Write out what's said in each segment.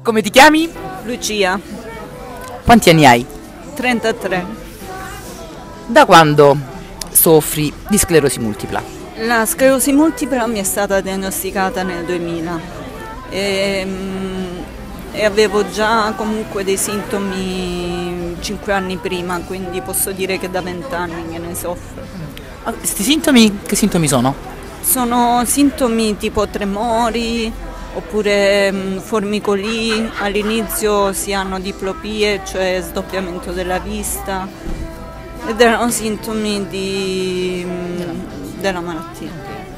Come ti chiami? Lucia, Quanti anni hai? 33. Da quando soffri di sclerosi multipla? La sclerosi multipla mi è stata diagnosticata nel 2000 e avevo già comunque dei sintomi 5 anni prima, quindi posso dire che da 20 anni che ne soffro. Questi sintomi, che sintomi sono? Sono sintomi tipo tremori oppure formicolii, all'inizio si hanno diplopie, cioè sdoppiamento della vista, ed erano sintomi della malattia.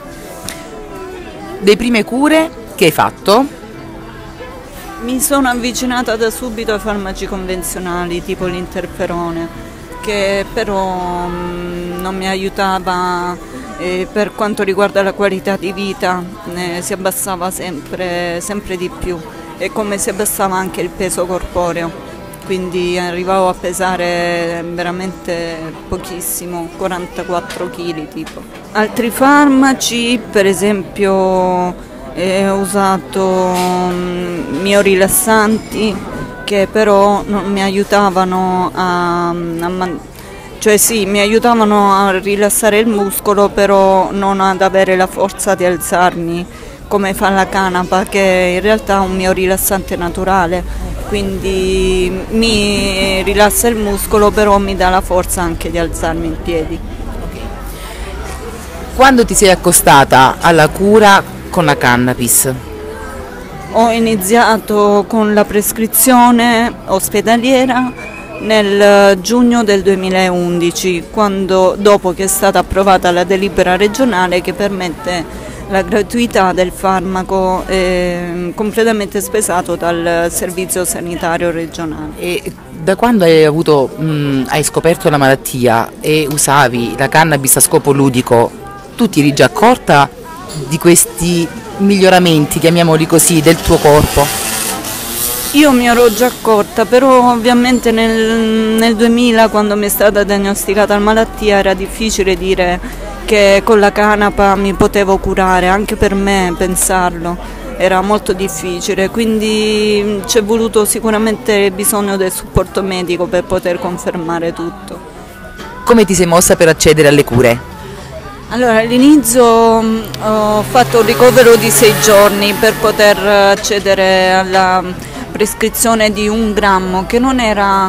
Le prime cure che hai fatto? Mi sono avvicinata da subito ai farmaci convenzionali tipo l'interferone, che però non mi aiutava per quanto riguarda la qualità di vita, si abbassava sempre di più, e come si abbassava anche il peso corporeo, quindi arrivavo a pesare veramente pochissimo, 44 kg tipo. Altri farmaci, per esempio ho usato miorilassanti, che però non mi aiutavano cioè sì, mi aiutavano a rilassare il muscolo, però non ad avere la forza di alzarmi come fa la canapa, che in realtà è un mio rilassante naturale, quindi mi rilassa il muscolo, però mi dà la forza anche di alzarmi in piedi. Quando ti sei accostata alla cura con la cannabis? Ho iniziato con la prescrizione ospedaliera nel giugno del 2011, dopo che è stata approvata la delibera regionale che permette la gratuità del farmaco completamente spesato dal servizio sanitario regionale. E da quando hai scoperto la malattia e usavi la cannabis a scopo ludico, tu ti eri già accorta di questi miglioramenti, chiamiamoli così, del tuo corpo? Io mi ero già accorta, però ovviamente nel 2000, quando mi è stata diagnosticata la malattia, era difficile dire che con la canapa mi potevo curare, anche per me pensarlo era molto difficile, quindi c'è voluto sicuramente bisogno del supporto medico per poter confermare tutto. Come ti sei mossa per accedere alle cure? Allora, all'inizio ho fatto un ricovero di 6 giorni per poter accedere alla prescrizione di 1 grammo, che non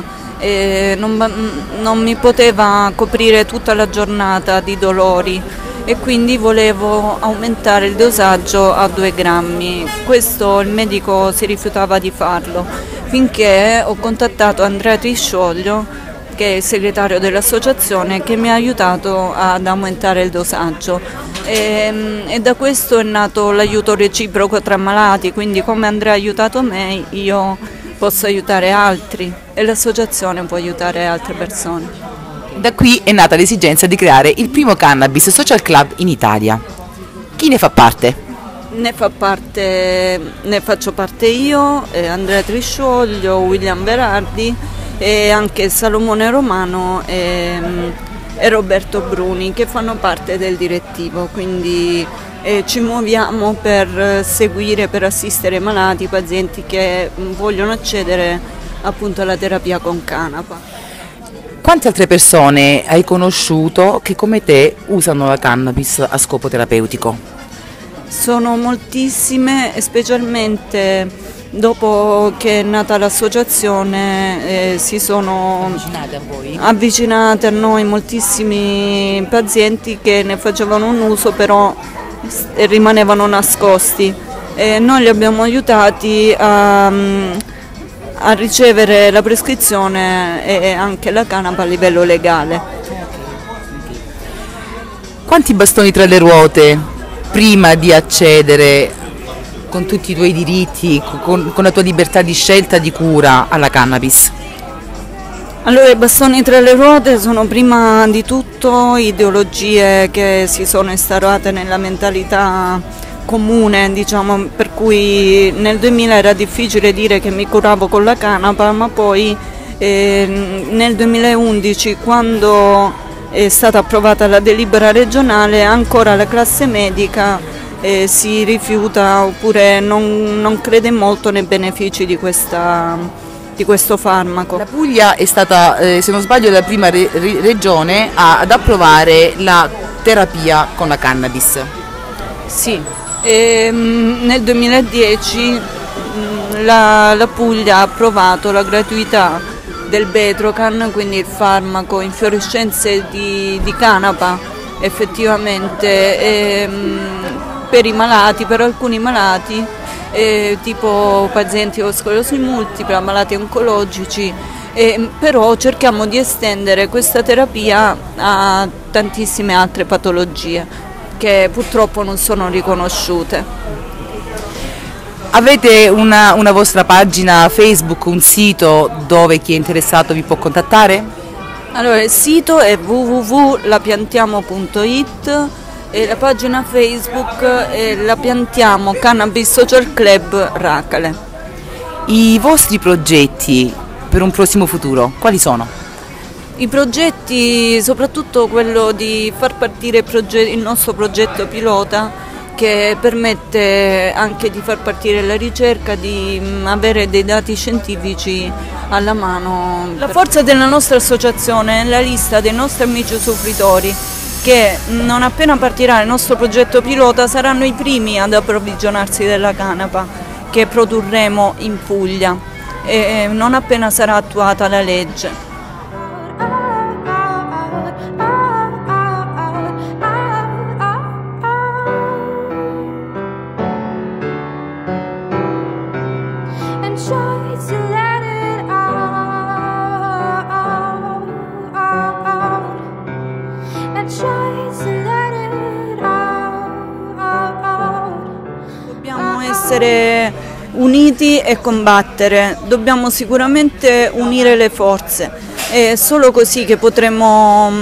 mi poteva coprire tutta la giornata di dolori, e quindi volevo aumentare il dosaggio a 2 grammi. Questo il medico si rifiutava di farlo, finché ho contattato Andrea Triscioglio, che è il segretario dell'associazione, che mi ha aiutato ad aumentare il dosaggio, e da questo è nato l'aiuto reciproco tra malati, quindi come Andrea ha aiutato me, io posso aiutare altri e l'associazione può aiutare altre persone. Da qui è nata l'esigenza di creare il primo cannabis social club in Italia. Chi ne fa parte? Ne faccio parte io, Andrea Triscioglio, William Verardi, e anche Salomone Romano e Roberto Bruni, che fanno parte del direttivo, quindi ci muoviamo per seguire, per assistere malati, pazienti che vogliono accedere appunto alla terapia con canapa. Quante altre persone hai conosciuto che come te usano la cannabis a scopo terapeutico? Sono moltissime, e specialmente dopo che è nata l'associazione si sono avvicinate a noi moltissimi pazienti che ne facevano un uso, però rimanevano nascosti, e noi li abbiamo aiutati a ricevere la prescrizione e anche la canapa a livello legale. Quanti bastoni tra le ruote prima di accedere con tutti i tuoi diritti, con la tua libertà di scelta di cura alla cannabis? Allora, i bastoni tra le ruote sono prima di tutto ideologie che si sono instaurate nella mentalità comune, diciamo, per cui nel 2000 era difficile dire che mi curavo con la canapa, ma poi nel 2011, quando è stata approvata la delibera regionale, ancora la classe medica si rifiuta oppure non crede molto nei benefici di questo farmaco. La Puglia è stata, se non sbaglio, la prima regione ad approvare la terapia con la cannabis. Sì, nel 2010 la Puglia ha approvato la gratuità del Bedrocan, quindi il farmaco infiorescenze di canapa, effettivamente per i malati, per alcuni malati, tipo pazienti con sclerosi multipla, malati oncologici, però cerchiamo di estendere questa terapia a tantissime altre patologie che purtroppo non sono riconosciute. Avete una vostra pagina Facebook, un sito dove chi è interessato vi può contattare? Allora, il sito è www.lapiantiamo.it e la pagina Facebook è La Piantiamo Cannabis Social Club Racale. I vostri progetti per un prossimo futuro, quali sono? I progetti, soprattutto quello di far partire il nostro progetto pilota, che permette anche di far partire la ricerca, di avere dei dati scientifici alla mano. La forza della nostra associazione è la lista dei nostri amici usufruitori che non appena partirà il nostro progetto pilota saranno i primi ad approvvigionarsi della canapa che produrremo in Puglia non appena sarà attuata la legge. Dobbiamo essere uniti e combattere, dobbiamo sicuramente unire le forze, è solo così che potremo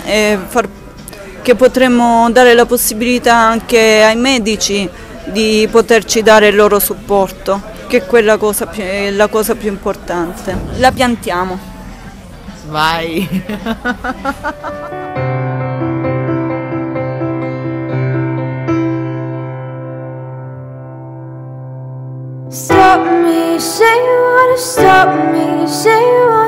dare la possibilità anche ai medici di poterci dare il loro supporto, che è la cosa più importante. La piantiamo. Vai! Stop me, say you wanna stop me, say you wanna